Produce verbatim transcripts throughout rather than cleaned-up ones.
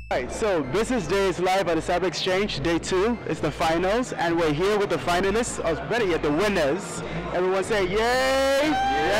Alright, so Business Day is live at the Cyber Exchange, day two. It's the finals, and we're here with the finalists, or better yet, the winners. Everyone say, yay!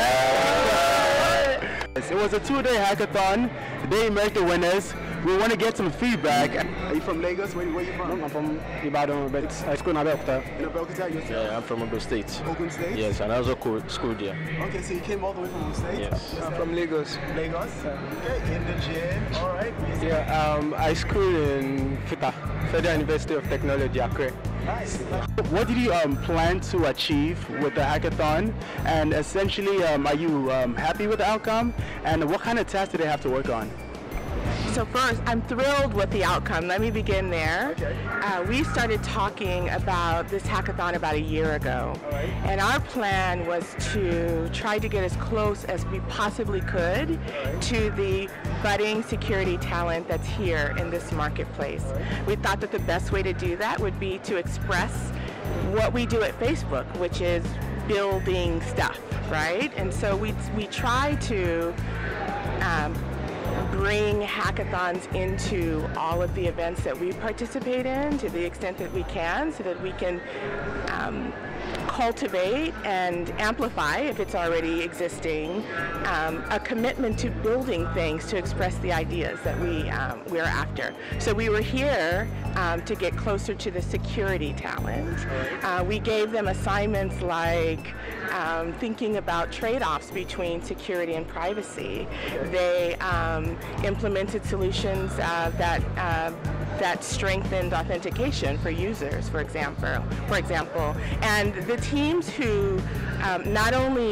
Yay! It was a two-day hackathon. They make the winners. We want to get some feedback. Are you from Lagos? Where, where are you from? I'm from Ibadan, but I school in Abeokuta. In Abeokuta? Yeah, I'm from Ogun State. Ogun State? Yes, and I also schooled there. Okay, so you came all the way from Ogun State? Yes. I'm from Lagos. Lagos? Okay, in the gym. All right. Yeah, um, I school in FUTA, Federal University of Technology, Accra. Nice. What did you um, plan to achieve with the hackathon? And essentially, um, are you um, happy with the outcome? And what kind of tasks did they have to work on? So first, I'm thrilled with the outcome. Let me begin there. Okay. Uh, we started talking about this hackathon about a year ago. All right. And our plan was to try to get as close as we possibly could right. to the budding security talent that's here in this marketplace. Right. We thought that the best way to do that would be to express what we do at Facebook, which is building stuff, right? And so we, we try to um, bring hackathons into all of the events that we participate in to the extent that we can, so that we can um, cultivate and amplify, if it's already existing, um, a commitment to building things to express the ideas that we, um, we're after. So we were here um, to get closer to the security talent. Uh, we gave them assignments like um, thinking about trade-offs between security and privacy. They um, implemented solutions uh, that uh, that strengthened authentication for users, for example. For example, and the teams who um, not only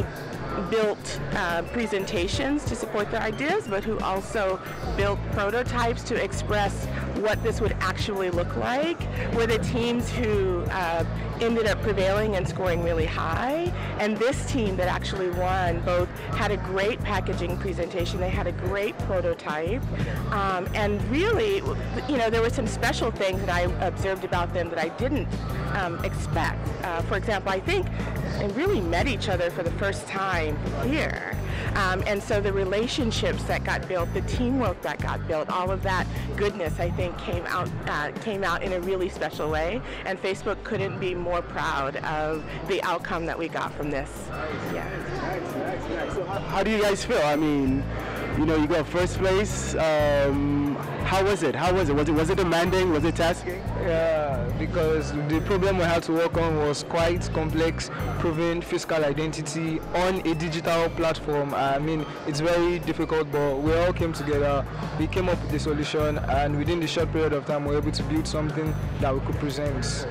built uh, presentations to support their ideas, but who also built prototypes to express what this would actually look like, were the teams who uh, ended up prevailing and scoring really high. And this team that actually won both had a great packaging presentation, they had a great prototype, um, and really, you know, there were some special things that I observed about them that I didn't um, expect. Uh, for example, I think they really met each other for the first time here. Um, and so the relationships that got built, the teamwork that got built, all of that goodness, I think, came out uh, came out in a really special way. And Facebook couldn't be more proud of the outcome that we got from this. Yeah. Nice, nice, nice. So how, how do you guys feel? I mean, you know, you got first place. Um, how was it? How was it? Was it was it demanding? Was it tasking? Yeah, because the problem we had to work on was quite complex, proving physical identity on a digital platform. I mean, it's very difficult, but we all came together. We came up with a solution, and within the short period of time, we were able to build something that we could present.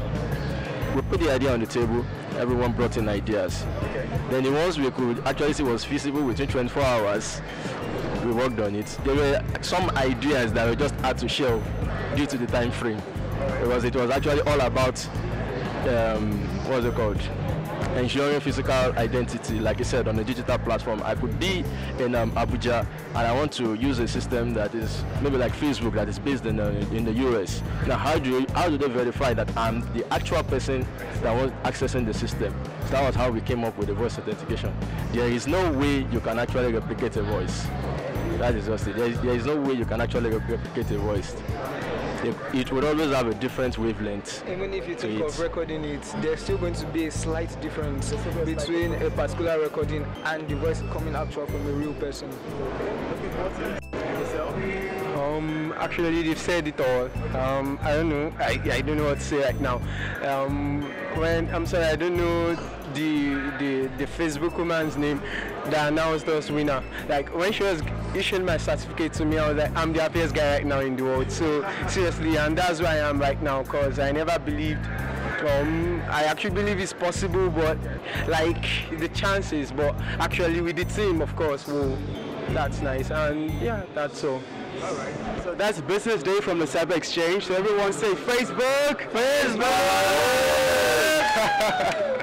We put the idea on the table. Everyone brought in ideas. Okay. Then the ones we could actually see was feasible within twenty-four hours, we worked on it. There were some ideas that we just had to shelve due to the time frame. Because it was actually all about, um, what's it called? Ensuring physical identity, like I said, on a digital platform. I could be in um, Abuja, and I want to use a system that is maybe like Facebook, that is based in, uh, in the U S. Now, how do you, how do they verify that I'm the actual person that was accessing the system? So that was how we came up with the voice authentication. There is no way you can actually replicate a voice. That is just it. There is, there is no way you can actually replicate a voice. It, it would always have a different wavelength. Even if you think of recording it, there's still going to be a slight difference between a particular recording and the voice coming actual from a real person. Um, actually, they've said it all. Um, I don't know. I, I don't know what to say right now. Um, when I'm sorry, I don't know the the the Facebook woman's name that announced us winner. Like when she was issuing my certificate to me, I was like, I'm the happiest guy right now in the world. So seriously, and that's where I am right now, because I never believed. Um, I actually believe it's possible, but like the chances. But actually, with the team, of course, well, that's nice. And yeah, that's all. All right. So that's Business Day from the Cyber Exchange. So everyone say Facebook, Facebook.